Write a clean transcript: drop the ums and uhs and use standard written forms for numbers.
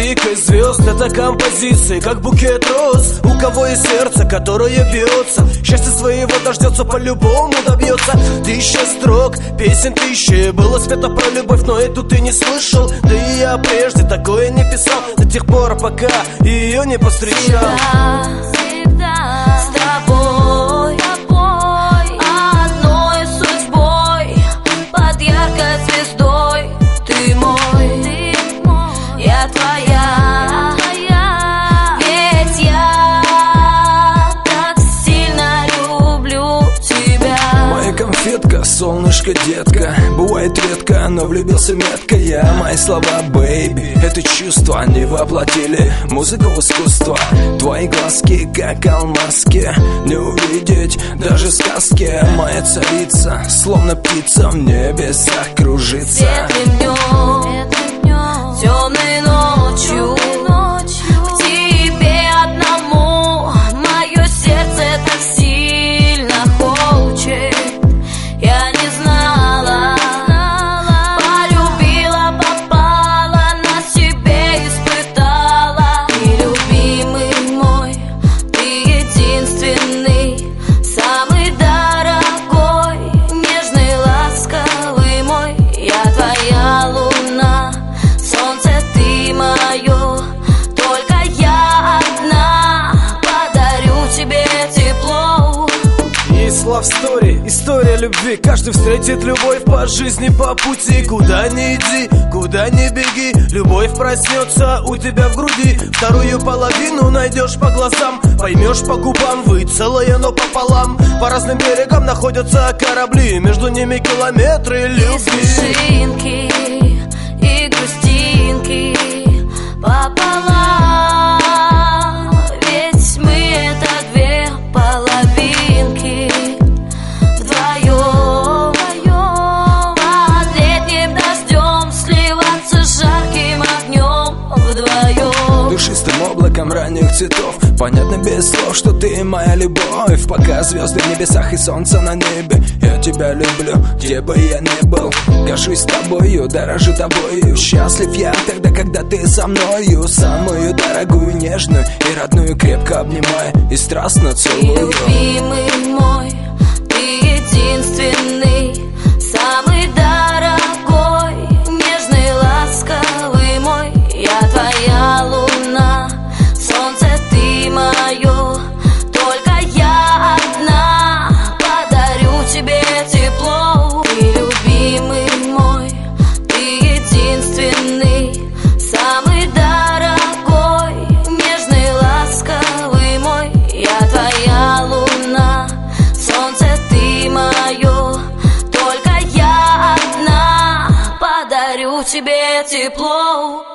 дикой звезд. Это композиции, как букет роз. У кого есть сердце, которое бьется, счастье своего дождется, по-любому добьется. Тысяча строк, песен тысячи, было спето про любовь, но эту ты не слышал. Да и я прежде такое не писал, до тех пор, пока ее не повстречал. Всегда с тобой, одной судьбой, под яркой звездой. Ты мой, я твоя, ведь я так сильно люблю тебя. Моя конфетка, солнышко, детка, бывает редко, но влюбился метко я. Мои слова, бэйби, это чувство не воплотили музыку в искусство. Твои глазки, как алмазки, не увидеть даже сказки. Моя царица, словно птица в небесах кружится. Светлым днем, темной ночью, к тебе одному мое сердце так сильно хочет. Я не знала, полюбила, попала, на себе испытала. Ты любимый мой, ты единственный, самый дорогой, нежный, ласковый мой. Я твоя луна, солнце ты мое, только я одна подарю тебе тепло. Есть love story, история любви. Каждый встретит любовь по жизни, по пути. Куда ни иди, куда ни беги, любовь проснется у тебя в груди. Вторую половину найдешь по глазам, поймешь по губам. Вы целое, но пополам. По разным берегам находятся корабли, между ними километры любви. И смешинки, и грустинки пополам, ведь мы это две половинки. Вдвоем, под летним дождем, сливаться жарким огнем. Вдвоем, Душистым облаком ранних цветов, понятно без слов, что ты моя любовь. Пока звезды в небесах и солнце на небе, я тебя люблю, где бы я ни был. Горжусь тобою, дорожу тобою. Счастлив я тогда, когда ты со мною. Самую дорогую, нежную и родную крепко обнимаю и страстно ты целую. любимый мой, ты единственный, самый дорогой, нежный, ласковый мой. Я твоя луна, солнце ты мое, только я одна подарю тебе тепло. Ты любимый мой, ты единственный, самый дорогой, нежный, ласковый мой. Я твоя луна, солнце ты мое, только я одна подарю тебе тепло.